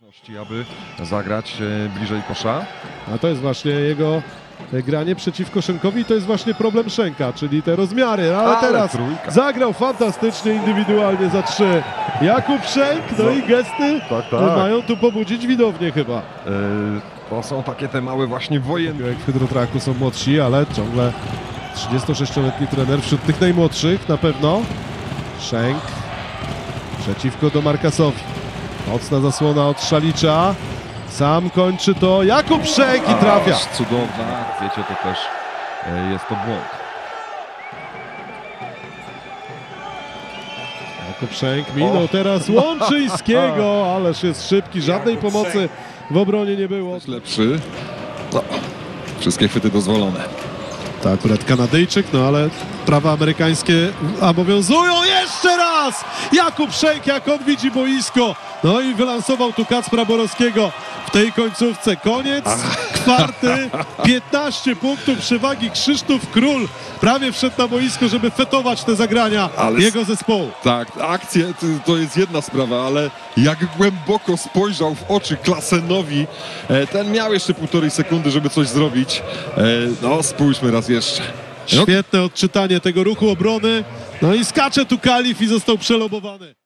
aby zagrać bliżej kosza. A to jest właśnie jego granie przeciwko Szenkowi, to jest właśnie problem Szenka, czyli te rozmiary, ale teraz trójka. zagrał fantastycznie indywidualnie za 3. Jakub Szenk, no i gesty Tak. mają tu pobudzić widownię chyba. To są takie te małe właśnie wojenne. Jak w Hydrotraku są młodsi, ale ciągle 36-letni trener wśród tych najmłodszych na pewno. Szenk przeciwko do Markasowi. Mocna zasłona od Szalicza. Sam kończy to Jakub Szenk i trafia. Cudowna, wiecie, to też jest to błąd. Jakub Szenk minął teraz Łączyńskiego, ależ jest szybki, żadnej pomocy w obronie nie było. Lepszy. No, wszystkie chwyty dozwolone. To akurat Kanadyjczyk, no ale prawa amerykańskie obowiązują. Jeszcze raz! Jakub Szenk, jak on widzi boisko. No i wylansował tu Kacpra Borowskiego w tej końcówce. Koniec kwarty, 15 punktów przewagi. Krzysztof Król prawie wszedł na boisko, żeby fetować te zagrania jego zespołu. Tak, akcje to jest jedna sprawa, ale jak głęboko spojrzał w oczy Klasenowi, ten miał jeszcze 1,5 sekundy, żeby coś zrobić. No, spójrzmy raz jeszcze. Świetne odczytanie tego ruchu obrony. No i skacze tu Kalif i został przelobowany.